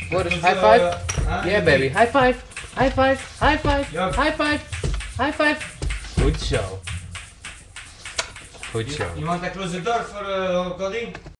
What is high five? Yeah, baby. High five. High five. High five. Ja. High five. High five. Goed zo. Goed zo. Iemand een close the door voor Godin?